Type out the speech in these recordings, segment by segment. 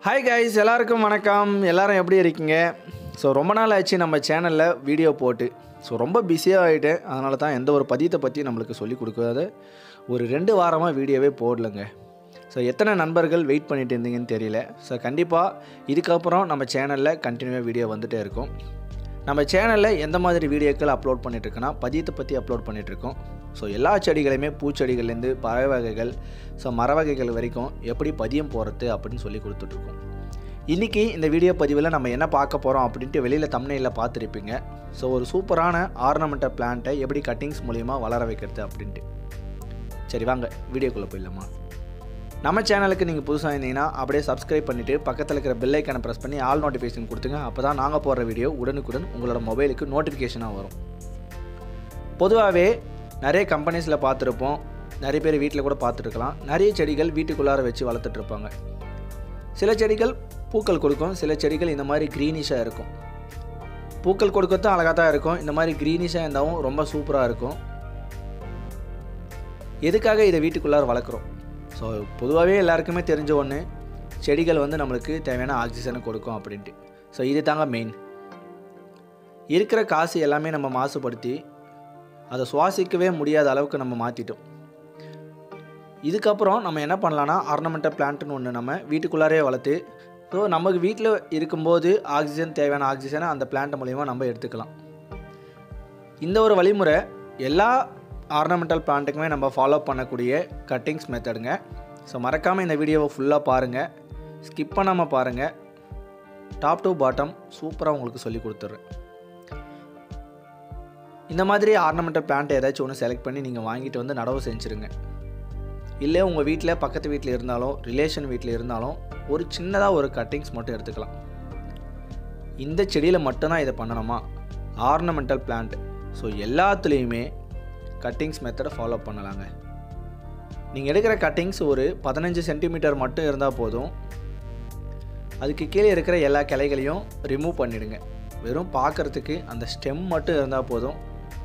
Hi guys, எல்லாருக்கும் வணக்கம். எல்லாரும் எப்படி இருக்கீங்க? ஸோ ரொம்ப நாள் ஆச்சு நம்ம சேனலில் வீடியோ போட்டு. ஸோ ரொம்ப பிஸியாக ஆகிட்டேன். அதனால தான் எந்த ஒரு பதியத்தை பற்றி நம்மளுக்கு சொல்லிக் கொடுக்காத ஒரு 2 வாரமாக வீடியோவே போடலைங்க. ஸோ எத்தனை நண்பர்கள் வெயிட் பண்ணிட்டு இருந்தீங்கன்னு தெரியல. ஸோ கண்டிப்பாக இதுக்கப்புறம் நம்ம சேனலில் கண்டினியூவாக வீடியோ வந்துகிட்டே இருக்கும். நம்ம சேனலில் எந்த மாதிரி வீடியோக்கள் அப்லோட் பண்ணிகிட்ருக்கோன்னா பதியத்தை பற்றி அப்லோட் பண்ணிகிட்ருக்கோம். ஸோ எல்லா செடிகளையுமே பூச்செடிகள்லேருந்து பறவை வகைகள், ஸோ மர வகைகள் வரைக்கும் எப்படி பதியம் போடுறது அப்படின்னு சொல்லி கொடுத்துட்ருக்கோம். இன்றைக்கி இந்த வீடியோ பதிவில் நம்ம என்ன பார்க்க போகிறோம் அப்படின்ட்டு வெளியில் தம்ப்நெயிலில் பார்த்துருப்பீங்க. ஸோ ஒரு சூப்பரான ஆர்னமெண்டல் பிளான்ட்டை எப்படி கட்டிங்ஸ் மூலிமா வளர வைக்கிறது அப்படின்ட்டு. சரி வாங்க வீடியோக்குள்ளே போயிடலாமா. நம்ம சேனலுக்கு நீங்கள் புதுசாக இருந்தீங்கன்னா அப்படியே சப்ஸ்கிரைப் பண்ணிவிட்டு பக்கத்தில் இருக்கிற பெல் ஐக்கானை ப்ரெஸ் பண்ணி ஆல் நோட்டிஃபிகேஷன் கொடுத்துங்க. அப்போ தான் நாங்கள் போடுற வீடியோ உடனுக்குடன் உங்களோட மொபைலுக்கு நோட்டிஃபிகேஷனாக வரும். பொதுவாகவே நிறைய கம்பெனிஸில் பார்த்துருப்போம், நிறைய பேர் வீட்டில் கூட பார்த்துருக்கலாம். நிறைய செடிகள் வீட்டுக்குள்ளார வச்சு வளர்த்துட்ருப்பாங்க. சில செடிகள் பூக்கள் கொடுக்கும், சில செடிகள் இந்த மாதிரி க்ரீனிஷாக இருக்கும். பூக்கள் கொடுக்கறதும் அழகாக தான் இருக்கும், இந்த மாதிரி க்ரீனிஷாக இருந்தாலும் ரொம்ப சூப்பராக இருக்கும். எதுக்காக இதை வீட்டுக்குள்ளார வளர்க்குறோம்? ஸோ பொதுவாகவே எல்லாருக்குமே தெரிஞ்ச ஒன்று, செடிகள் வந்து நம்மளுக்கு தேவையான ஆக்சிஜனை கொடுக்கும் அப்படின்ட்டு. ஸோ இது தாங்க மெயின். இருக்கிற காசு எல்லாமே நம்ம மாசுபடுத்தி அதை சுவாசிக்கவே முடியாத அளவுக்கு நம்ம மாற்றிட்டோம். இதுக்கப்புறம் நம்ம என்ன பண்ணலான்னா ஆர்னமெண்டல் பிளான்ட்னு ஒன்று நம்ம வீட்டுக்குள்ளாரே வளர்த்து, ஸோ நமக்கு வீட்டில் இருக்கும்போது ஆக்சிஜன் தேவையான ஆக்சிஜனை அந்த பிளான்ட் மூலிமா நம்ம எடுத்துக்கலாம். இந்த ஒரு வழிமுறை எல்லா ஆர்னமெண்டல் பிளான்ட்டுக்குமே நம்ம ஃபாலோ பண்ணக்கூடிய கட்டிங்ஸ் மெத்தடுங்க. ஸோ மறக்காமல் இந்த வீடியோவை ஃபுல்லாக பாருங்கள், ஸ்கிப் பண்ணாமல் பாருங்கள். டாப் டு பாட்டம் சூப்பராக உங்களுக்கு சொல்லி கொடுத்துட்றேன். இந்த மாதிரி ஆர்னமெண்டல் பிளான்ட் ஏதாச்சும் ஒன்று செலக்ட் பண்ணி நீங்கள் வாங்கிட்டு வந்து நடவு செஞ்சுருங்க. இல்லை உங்கள் வீட்டில் பக்கத்து வீட்டில் இருந்தாலும் ரிலேஷன் வீட்டில் இருந்தாலும் ஒரு சின்னதாக ஒரு கட்டிங்ஸ் மட்டும் எடுத்துக்கலாம். இந்த செடியில் மட்டும்தான் இதை பண்ணணுமா? Ornamental plant. ஸோ எல்லாத்துலேயுமே கட்டிங்ஸ் மெத்தடை ஃபாலோ பண்ணலாங்க. நீங்கள் எடுக்கிற கட்டிங்ஸ் ஒரு 15 சென்டிமீட்டர் மட்டும் இருந்தால் போதும். அதுக்கு கீழே இருக்கிற எல்லா கிளைகளையும் ரிமூவ் பண்ணிவிடுங்க. வெறும் பார்க்குறதுக்கு அந்த ஸ்டெம் மட்டும் இருந்தால் போதும்.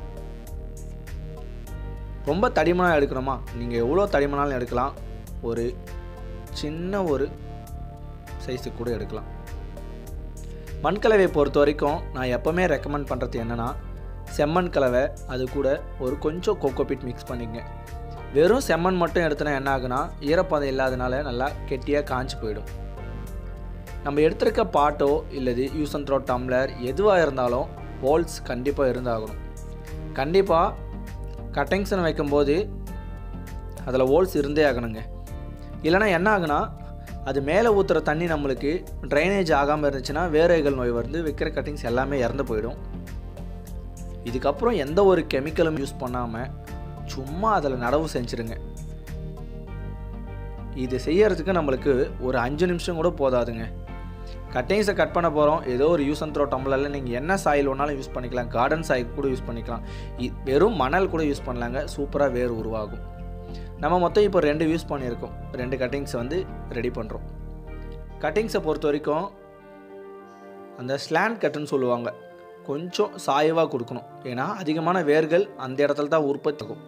ரொம்ப தடிமனாக எடுக்கணுமா? நீங்கள் எவ்வளோ தடிமனாலும் எடுக்கலாம். ஒரு சின்ன ஒரு சைஸுக்கு கூட எடுக்கலாம். மண்கலவையை பொறுத்த வரைக்கும் நான் எப்போவுமே ரெக்கமெண்ட் பண்ணுறது என்னென்னா, செம்மண் கலவை அது கூட ஒரு கொஞ்சம் கோகோபீட் மிக்ஸ் பண்ணிங்க. வெறும் செம்மண் மட்டும் எடுத்தோன்னா என்ன ஆகுனா, ஈரப்பதம் இல்லாதனால நல்லா கெட்டியாக காஞ்சி போயிடும். நம்ம எடுத்துருக்க பாட்டோ இல்லது யூஸ் அண்ட் த்ரோ டம்ளர் எதுவாக இருந்தாலும் ஹோல்ஸ் கண்டிப்பாக இருந்தாகணும். கண்டிப்பாக கட்டிங்ஸ்னு வைக்கும்போது அதில் ஹோல்ஸ் இருந்தே ஆகணுங்க. இல்லைனா என்ன ஆகுனா, அது மேலே ஊற்றுற தண்ணி நம்மளுக்கு ட்ரைனேஜ் ஆகாமல் இருந்துச்சுன்னா வேரைகள் நோய் வந்து வைக்கிற கட்டிங்ஸ் எல்லாமே இறந்து போயிடும். இதுக்கப்புறம் எந்த ஒரு கெமிக்கலும் யூஸ் பண்ணாமல் சும்மா அதில் நடவு செஞ்சுருங்க. இது செய்யறதுக்கு நம்மளுக்கு ஒரு 5 நிமிஷம் கூட போதாதுங்க. கட்டிங்ஸை கட் பண்ண போகிறோம். ஏதோ ஒரு யூஸ் அண்ட் த்ரோ டம்ளரில் நீங்கள் என்ன சாயில் வேணாலும் யூஸ் பண்ணிக்கலாம். கார்டன் சாயில் கூட யூஸ் பண்ணிக்கலாம். வெறும் மணல் கூட யூஸ் பண்ணலாங்க. சூப்பராக வேர் உருவாகும். நம்ம மொத்தம் இப்போ 2 யூஸ் பண்ணியிருக்கோம். 2 கட்டிங்ஸை வந்து ரெடி பண்ணுறோம். கட்டிங்ஸை பொறுத்த வரைக்கும் அந்த ஸ்லாண்ட் கட்டுன்னு சொல்லுவாங்க, கொஞ்சம் சாய்வாக கொடுக்கணும். ஏன்னா அதிகமான வேர்கள் அந்த இடத்துல தான் உற்பத்தி ஆகும்.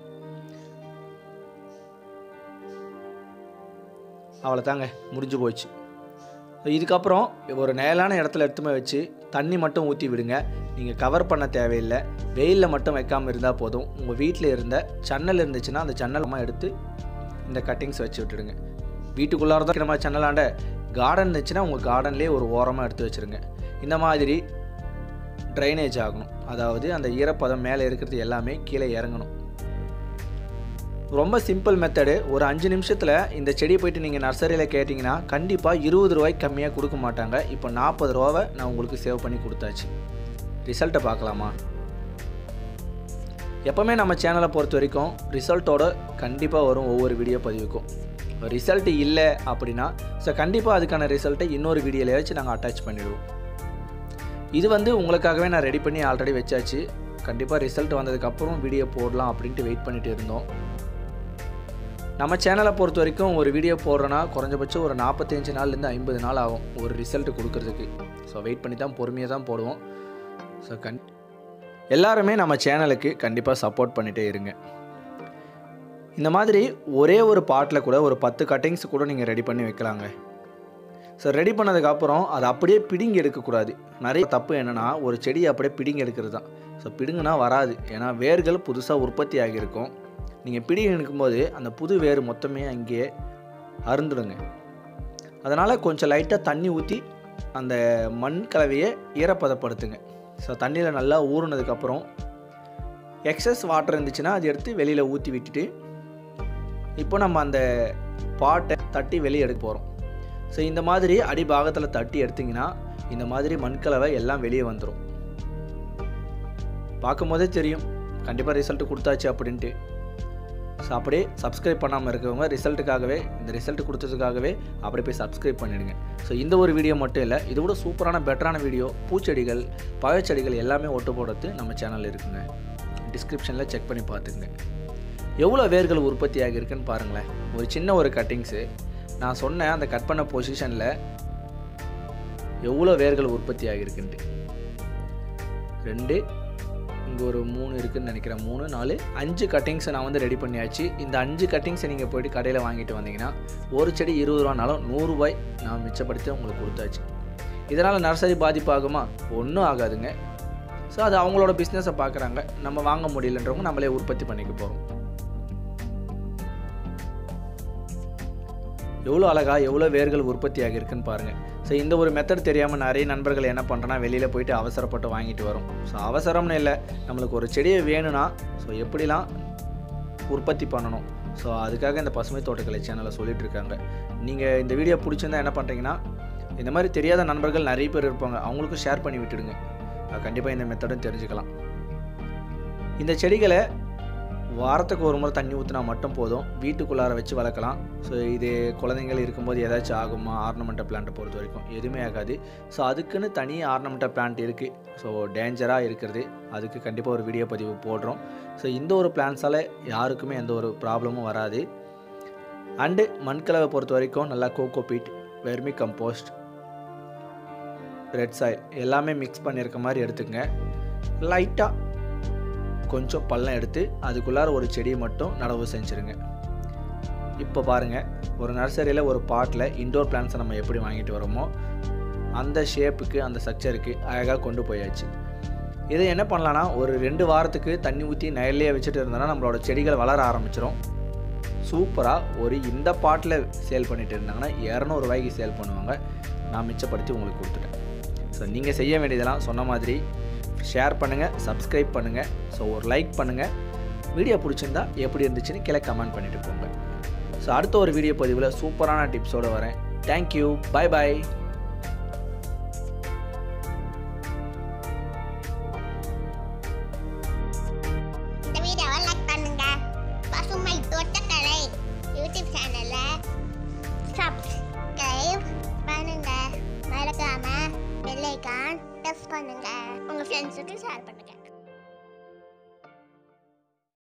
அவ்வளோ தாங்க, முடிஞ்சு போச்சு. இதுக்கப்புறம் ஒரு நேரான இடத்துல எடுத்துமே வச்சு தண்ணி மட்டும் ஊற்றி விடுங்க. நீங்கள் கவர் பண்ண தேவையில்லை. வெயிலில் மட்டும் வைக்காமல் இருந்தால் போதும். உங்கள் வீட்டில் இருந்த சன்னல் இருந்துச்சுன்னா அந்த சன்னலமாக எடுத்து இந்த கட்டிங்ஸ் வச்சு விட்டுடுங்க. வீட்டுக்குள்ளார தான் நம்ம சன்னலாண்ட கார்டன் இருந்துச்சுன்னா உங்கள் கார்டன்லேயே ஒரு ஓரமாக எடுத்து வச்சுருங்க. இந்த மாதிரி ட்ரைனேஜ் ஆகணும். அதாவது அந்த ஈரப்பதம் மேலே இருக்கிறது எல்லாமே கீழே இறங்கணும். ரொம்ப சிம்பிள் மெத்தடு. ஒரு 5 நிமிஷத்தில் இந்த செடியை போய்ட்டு நீங்கள் நர்சரியில் கேட்டிங்கன்னா கண்டிப்பாக 20 ரூபாய்க்கு கம்மியாக கொடுக்க மாட்டாங்க. இப்போ 40 ரூபாவை நான் உங்களுக்கு சேவ் பண்ணி கொடுத்தாச்சு. ரிசல்ட்டை பார்க்கலாமா? எப்போவுமே நம்ம சேனலை பொறுத்த வரைக்கும் ரிசல்ட்டோட கண்டிப்பாக வரும் ஒவ்வொரு வீடியோ பதிவுக்கும். ரிசல்ட் இல்லை அப்படின்னா ஸோ கண்டிப்பாக அதுக்கான ரிசல்ட்டை இன்னொரு வீடியோவில் வச்சு நாங்கள் அட்டாச் பண்ணிவிடுவோம். இது வந்து உங்களுக்காகவே நான் ரெடி பண்ணி ஆல்ரெடி வச்சாச்சு. கண்டிப்பாக ரிசல்ட் வந்ததுக்கப்புறம் வீடியோ போடலாம் அப்படின்ட்டு வெயிட் பண்ணிட்டு இருந்தோம். நம்ம சேனலை பொறுத்த வரைக்கும் ஒரு வீடியோ போடுறோன்னா குறைஞ்சபட்சம் ஒரு 45 நாள்லேருந்து 50 நாள் ஆகும் ஒரு ரிசல்ட் கொடுக்கறதுக்கு. ஸோ வெயிட் பண்ணி தான் பொறுமையாக தான் போடுவோம். ஸோ எல்லாருமே நம்ம சேனலுக்கு கண்டிப்பாக சப்போர்ட் பண்ணிகிட்டே இருங்க. இந்த மாதிரி ஒரே ஒரு பாட்டில் கூட ஒரு 10 கட்டிங்ஸ் கூட நீங்கள் ரெடி பண்ணி வைக்கலாங்க. ஸோ ரெடி பண்ணதுக்கப்புறம் அதை அப்படியே பிடுங்கி எடுக்கக்கூடாது. நிறைய தப்பு என்னென்னா ஒரு செடியை அப்படியே பிடுங்கி எடுக்கிறது தான். ஸோ பிடுங்குனா வராது. ஏன்னா வேர்கள் புதுசாக உற்பத்தி ஆகியிருக்கும். நீங்கள் பிடுங்கி எடுக்கும்போது அந்த புது வேர் மொத்தமே அங்கேயே அருந்துடுங்க. அதனால் கொஞ்சம் லைட்டாக தண்ணி ஊற்றி அந்த மண் கலவையை ஈரப்பதப்படுத்துங்க. ஸோ தண்ணியில் நல்லா ஊறுனதுக்கப்புறம் எக்ஸஸ் வாட்டர் இருந்துச்சுன்னா அது எடுத்து வெளியில் ஊற்றி விட்டுட்டு இப்போ நம்ம அந்த பாட்டை தட்டி வெளியே எடுக்க போகிறோம். ஸோ இந்த மாதிரி அடிபாகத்தில் தட்டி எடுத்திங்கன்னா இந்த மாதிரி மண்கலவை எல்லாம் வெளியே வந்துடும். பார்க்கும்போதே தெரியும் கண்டிப்பாக ரிசல்ட் கொடுத்தாச்சு அப்படின்ட்டு. ஸோ அப்படியே சப்ஸ்கிரைப் பண்ணாமல் இருக்கவங்க ரிசல்ட்டுக்காகவே இந்த ரிசல்ட் கொடுத்ததுக்காகவே அப்படி போய் சப்ஸ்கிரைப் பண்ணிவிடுங்க. ஸோ இந்த ஒரு வீடியோ மட்டும் இல்லை, இது கூட சூப்பரான பெட்டரான வீடியோ பூச்செடிகள் பழச்செடிகள் எல்லாமே ஒட்டு போடுறது நம்ம சேனலில் இருக்குங்க. டிஸ்கிரிப்ஷனில் செக் பண்ணி பார்த்துக்குங்க. எவ்வளோ வேர்கள் உற்பத்தி ஆகியிருக்குன்னு பாருங்களேன். ஒரு சின்ன ஒரு கட்டிங்ஸு நான் சொன்னேன் அந்த கட் பண்ண பொசிஷனில் எவ்வளோ வேர்கள் உற்பத்தி ஆகியிருக்குன்ட்டு. 2 இங்கே ஒரு 3 இருக்குதுன்னு நினைக்கிறேன். 3 4 5 கட்டிங்ஸை நான் வந்து ரெடி பண்ணியாச்சு. இந்த 5 கட்டிங்ஸை நீங்கள் போய்ட்டு கடையில் வாங்கிட்டு வந்தீங்கன்னா ஒரு செடி 20 ரூபானாலும் 100 ரூபாய் நான் மிச்சப்படுத்தி உங்களுக்கு கொடுத்தாச்சு. இதனால் நர்சரி பாதிப்பாகுமா? ஒன்றும் ஆகாதுங்க. ஸோ அது அவங்களோட பிஸ்னஸை பார்க்குறாங்க. நம்ம வாங்க முடியலன்றவங்க நம்மளே உற்பத்தி பண்ணிக்க போகிறோம். எவ்வளோ அழகாக எவ்வளோ வேர்கள் உற்பத்தி ஆகியிருக்குன்னு பாருங்கள். ஸோ இந்த ஒரு மெத்தட் தெரியாமல் நிறைய நண்பர்கள் என்ன பண்ணுறேன்னா வெளியில் போயிட்டு அவசரப்பட்டு வாங்கிட்டு வரும். ஸோ அவசரம்னு இல்லை, நம்மளுக்கு ஒரு செடியை வேணும்னா ஸோ எப்படிலாம் உற்பத்தி பண்ணணும், ஸோ அதுக்காக இந்த பசுமை தோட்டக்கலை சேனலை சொல்லிகிட்டு இருக்காங்க. நீங்கள் இந்த வீடியோ பிடிச்சிருந்தா என்ன பண்ணுறீங்கன்னா இந்த மாதிரி தெரியாத நண்பர்கள் நிறைய பேர் இருப்பாங்க, அவங்களுக்கும் ஷேர் பண்ணி விட்டுடுங்க. கண்டிப்பாக இந்த மெத்தடும் தெரிஞ்சுக்கலாம். இந்த செடிகளை வாரத்துக்கு ஒரு முறை தண்ணி ஊற்றினா மட்டும் போதும். வீட்டுக்குள்ளார வச்சு வளர்க்கலாம். ஸோ இது குழந்தைங்கள் இருக்கும்போது ஏதாச்சும் ஆகுமா? ஆர்னமெண்டல் பிளான்ட்டை பொறுத்த வரைக்கும் எதுவுமே ஆகாது. ஸோ அதுக்குன்னு தனி ஆர்னமெண்டல் பிளான்ட் இருக்குது. ஸோ டேஞ்சராக இருக்கிறது, அதுக்கு கண்டிப்பாக ஒரு வீடியோ பதிவு போடுறோம். ஸோ இந்த ஒரு பிளான்ஸால் யாருக்குமே எந்த ஒரு ப்ராப்ளமும் வராது. அண்டு மண்கலவை பொறுத்த வரைக்கும் நல்லா cocopeat, vermicompost, red soil எல்லாமே மிக்ஸ் பண்ணியிருக்க மாதிரி எடுத்துக்கங்க. லைட்டாக கொஞ்சம் பள்ளம் எடுத்து அதுக்குள்ளார ஒரு செடியை மட்டும் நடவு செஞ்சுருங்க. இப்போ பாருங்கள், ஒரு நர்சரியில் ஒரு பாட்டில் இன்டோர் பிளான்ஸை நம்ம எப்படி வாங்கிட்டு வரோமோ அந்த ஷேப்புக்கு அந்த ஸ்ட்ரக்சருக்கு அழகாக கொண்டு போயாச்சு. இதை என்ன பண்ணலான்னா ஒரு 2 வாரத்துக்கு தண்ணி ஊற்றி நயல்லையே வச்சுட்டு இருந்தோன்னா நம்மளோட செடிகள் வளர ஆரம்பிச்சிடும். சூப்பராக ஒரு இந்த பாட்டில் சேல் பண்ணிட்டு இருந்தாங்கன்னா 200 ரூபாய்க்கு சேல் பண்ணுவாங்க. நான் மிச்சப்படுத்தி உங்களுக்கு கொடுத்துட்டேன். ஸோ நீங்கள் செய்ய வேண்டியதெல்லாம் சொன்ன மாதிரி ஷேர் பண்ணுங்கள், சப்ஸ்கிரைப் பண்ணுங்கள், ஸோ ஒரு லைக் பண்ணுங்கள். வீடியோ பிடிச்சிருந்தா எப்படி இருந்துச்சுன்னு கீழே கமெண்ட் பண்ணிவிட்டு போங்க. ஸோ அடுத்த ஒரு வீடியோ பதிவில் சூப்பரான டிப்ஸோடு வரேன். Thank you, bye bye. இந்த வீடியோவை லைக் பண்ணுங்க. பசுமை தோட்டக்கலை யூடியூப் சேனலை சப்ஸ்கிரைப் பண்ணுங்க. மறக்காம பெல் ஐகான் டச் பண்ணுங்க. உங்க ஃப்ரெண்ட்ஸுக்கு ஷேர் பண்ணுங்க.